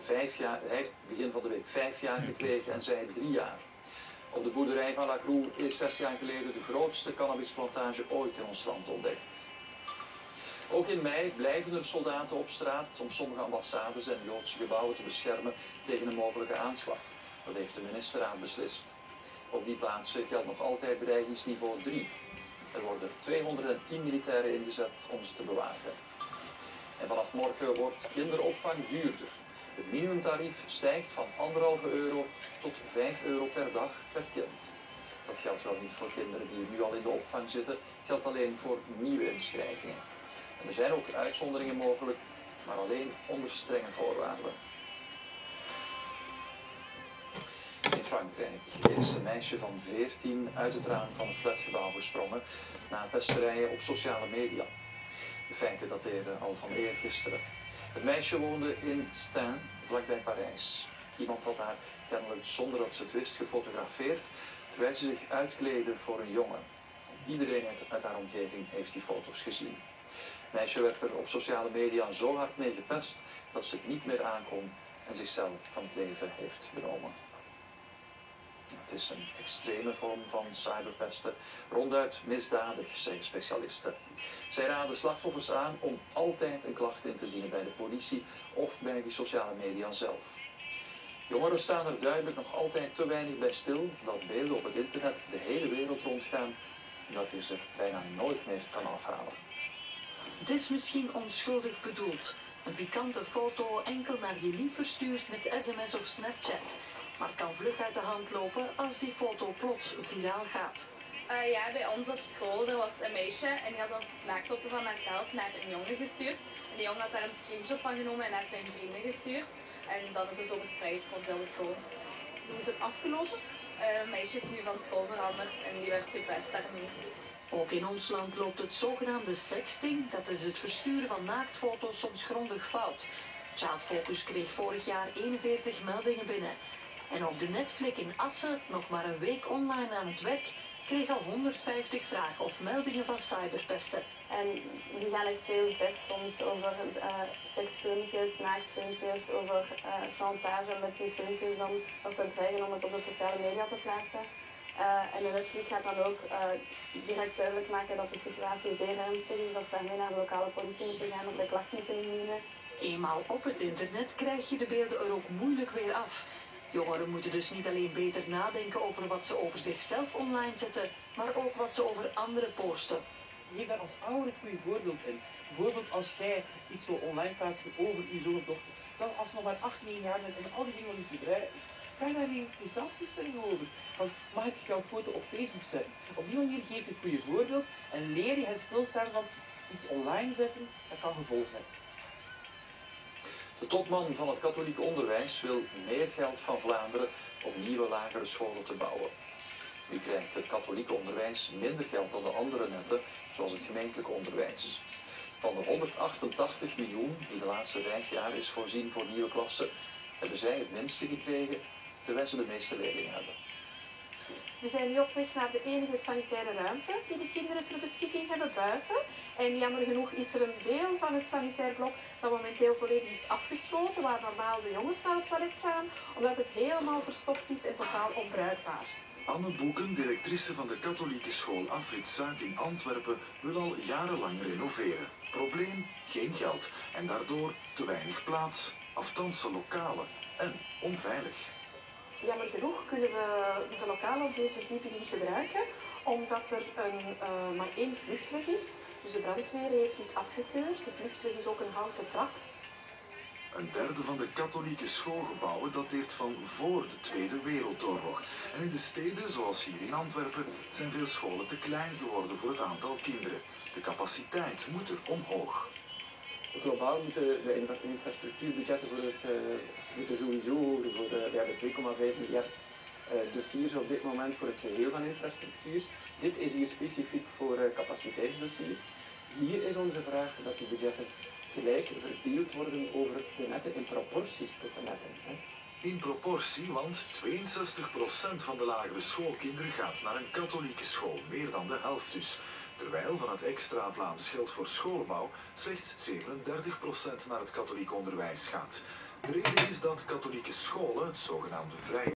hij heeft begin van de week 5 jaar gekregen en zij 3 jaar. Op de boerderij van La Cruz is 6 jaar geleden de grootste cannabisplantage ooit in ons land ontdekt. Ook in mei blijven er soldaten op straat om sommige ambassades en Joodse gebouwen te beschermen tegen een mogelijke aanslag. Dat heeft de ministerraad beslist. Op die plaatsen geldt nog altijd dreigingsniveau 3. Er worden 210 militairen ingezet om ze te bewaken. En vanaf morgen wordt kinderopvang duurder. Het minimumtarief stijgt van €1,5 tot €5 per dag per kind. Dat geldt wel niet voor kinderen die nu al in de opvang zitten, geldt alleen voor nieuwe inschrijvingen. En er zijn ook uitzonderingen mogelijk, maar alleen onder strenge voorwaarden. In Frankrijk is een meisje van 14 uit het raam van een flatgebouw gesprongen na pesterijen op sociale media. De feiten dateren al van eergisteren. Het meisje woonde in Stein, vlakbij Parijs. Iemand had haar kennelijk zonder dat ze het wist gefotografeerd, terwijl ze zich uitkleedde voor een jongen. Iedereen uit haar omgeving heeft die foto's gezien. Het meisje werd er op sociale media zo hard mee gepest dat ze het niet meer aankon en zichzelf van het leven heeft benomen. Het is een extreme vorm van cyberpesten, ronduit misdadig, zeggen specialisten. Zij raden slachtoffers aan om altijd een klacht in te dienen bij de politie of bij die sociale media zelf. Jongeren staan er duidelijk nog altijd te weinig bij stil dat beelden op het internet de hele wereld rondgaan en dat je ze bijna nooit meer kan afhalen. Het is misschien onschuldig bedoeld. Een pikante foto enkel naar je lief verstuurd met sms of Snapchat. Maar het kan vlug uit de hand lopen als die foto plots viraal gaat. Ja, bij ons op school er was een meisje en die had een naaktfoto van haarzelf naar een jongen gestuurd. En die jongen had daar een screenshot van genomen en naar zijn vrienden gestuurd. En dan is het zo verspreid rond heel de school. Hoe is het afgelopen? Een meisje is nu van school veranderd en die werd gepest daarmee. Ook in ons land loopt het zogenaamde sexting, dat is het versturen van naaktfoto's, soms grondig fout. Child Focus kreeg vorig jaar 41 meldingen binnen. En ook de Netflix in Assen, nog maar een week online aan het werk, kreeg al 150 vragen of meldingen van cyberpesten. En die gaan echt heel ver, soms over seksfilmpjes, naaktfilmpjes, over chantage met die filmpjes dan, als ze dreigen om het op de sociale media te plaatsen. En de Netflix gaat dan ook direct duidelijk maken dat de situatie zeer ernstig is, dat ze daarmee naar de lokale politie moeten gaan, dat ze klacht moeten indienen. Eenmaal op het internet krijg je de beelden er ook moeilijk weer af. Jongeren moeten dus niet alleen beter nadenken over wat ze over zichzelf online zetten, maar ook wat ze over anderen posten. Geef daar als ouder het goede voorbeeld in. Bijvoorbeeld als jij iets wil online plaatsen over je zoon of dochter. Stel als ze nog maar 8, 9 jaar bent en al die dingen wat je gebruikt. Vraag daar jezelf toestemming over. Van, mag ik jouw foto op Facebook zetten? Op die manier geef je het goede voorbeeld en leer je het stilstaan van iets online zetten, dat kan gevolgen hebben. De topman van het katholiek onderwijs wil meer geld van Vlaanderen om nieuwe lagere scholen te bouwen. Nu krijgt het katholieke onderwijs minder geld dan de andere netten, zoals het gemeentelijk onderwijs. Van de 188 miljoen die de laatste 5 jaar is voorzien voor nieuwe klassen, hebben zij het minste gekregen, terwijl ze de meeste leerlingen hebben. We zijn nu op weg naar de enige sanitaire ruimte die de kinderen ter beschikking hebben buiten. En jammer genoeg is er een deel van het sanitair blok dat momenteel volledig is afgesloten, waar normaal de jongens naar het toilet gaan, omdat het helemaal verstopt is en totaal onbruikbaar. Anne Boeken, directrice van de katholieke school Afrit Zuid in Antwerpen, wil al jarenlang renoveren. Probleem? Geen geld en daardoor te weinig plaats, afstandse lokalen en onveilig. Jammer genoeg kunnen we de lokalen op deze verdieping niet gebruiken, omdat er maar 1 vluchtweg is. Dus de brandweer heeft dit afgekeurd. De vluchtweg is ook een houten trap. Een derde van de katholieke schoolgebouwen dateert van voor de Tweede Wereldoorlog. En in de steden, zoals hier in Antwerpen, zijn veel scholen te klein geworden voor het aantal kinderen. De capaciteit moet er omhoog. Globaal moeten de infrastructuurbudgetten moeten sowieso hoger voor de 2,5 miljard dossiers op dit moment voor het geheel van infrastructuur. Dit is hier specifiek voor capaciteitsdossier. Hier is onze vraag dat die budgetten gelijk verdeeld worden over de netten in proportie tot de netten. In proportie, want 62% van de lagere schoolkinderen gaat naar een katholieke school, meer dan de helft dus. Terwijl van het extra Vlaams geld voor schoolbouw slechts 37% naar het katholiek onderwijs gaat. De reden is dat katholieke scholen het zogenaamde vrije